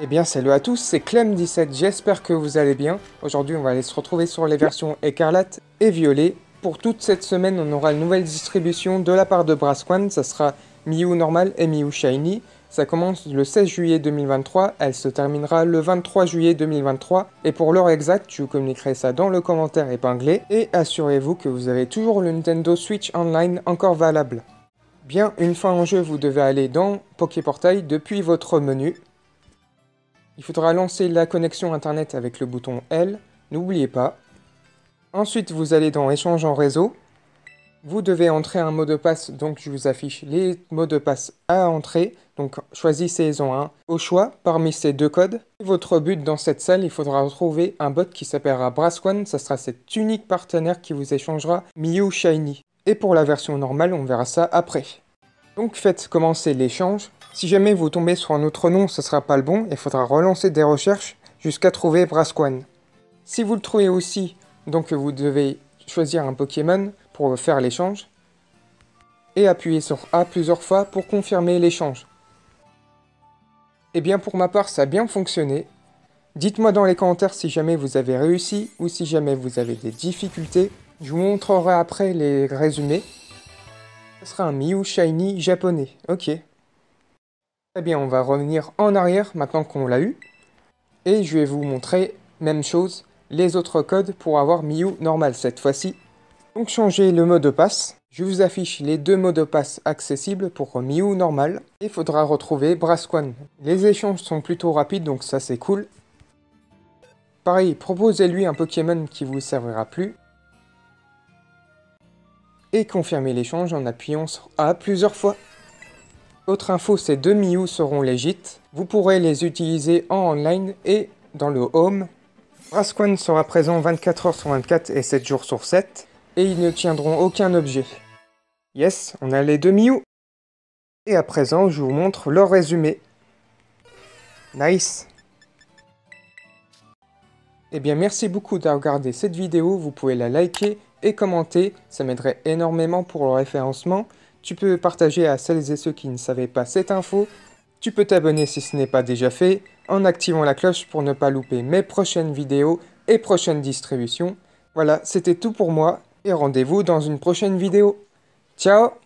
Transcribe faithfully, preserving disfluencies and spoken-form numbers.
Eh bien salut à tous, c'est Clem dix-sept, j'espère que vous allez bien. Aujourd'hui on va aller se retrouver sur les versions écarlate et violet. Pour toute cette semaine on aura une nouvelle distribution de la part de Brasquan, ça sera Mew normal et Mew shiny. Ça commence le seize juillet deux mille vingt-trois, elle se terminera le vingt-trois juillet deux mille vingt-trois. Et pour l'heure exacte, je vous communiquerai ça dans le commentaire épinglé. Et assurez-vous que vous avez toujours le Nintendo Switch Online encore valable. Bien, une fois en jeu, vous devez aller dans Poképortail depuis votre menu. Il faudra lancer la connexion internet avec le bouton L, n'oubliez pas. Ensuite, vous allez dans Échange en réseau. Vous devez entrer un mot de passe, donc je vous affiche les mots de passe à entrer. Donc choisissez-en un au choix parmi ces deux codes. Votre but dans cette salle, il faudra retrouver un bot qui s'appellera Brasquan. Ça sera cet unique partenaire qui vous échangera Mew shiny. Et pour la version normale, on verra ça après. Donc faites commencer l'échange. Si jamais vous tombez sur un autre nom, ce sera pas le bon, il faudra relancer des recherches jusqu'à trouver Brasquan. Si vous le trouvez aussi, donc vous devez choisir un Pokémon pour faire l'échange et appuyer sur A plusieurs fois pour confirmer l'échange. Et bien pour ma part, ça a bien fonctionné. Dites-moi dans les commentaires si jamais vous avez réussi ou si jamais vous avez des difficultés. Je vous montrerai après les résumés. Ce sera un Mew shiny japonais, ok. Très bien, on va revenir en arrière maintenant qu'on l'a eu. Et je vais vous montrer, même chose, les autres codes pour avoir Mew normal cette fois-ci. Donc changez le mot de passe. Je vous affiche les deux mots de passe accessibles pour Mew normal. Il faudra retrouver Brasquan. Les échanges sont plutôt rapides, donc ça c'est cool. Pareil, proposez-lui un Pokémon qui vous servira plus. Et confirmez l'échange en appuyant sur A plusieurs fois. Autre info, ces deux Mew seront légit. Vous pourrez les utiliser en online et dans le home. Brasquan sera présent vingt-quatre heures sur vingt-quatre et sept jours sur sept. Et ils ne tiendront aucun objet. Yes, on a les deux Mew. Et à présent, je vous montre leur résumé. Nice. Eh bien, merci beaucoup d'avoir regardé cette vidéo. Vous pouvez la liker et commenter. Ça m'aiderait énormément pour le référencement. Tu peux partager à celles et ceux qui ne savaient pas cette info. Tu peux t'abonner si ce n'est pas déjà fait, en activant la cloche pour ne pas louper mes prochaines vidéos et prochaines distributions. Voilà, c'était tout pour moi, et rendez-vous dans une prochaine vidéo. Ciao!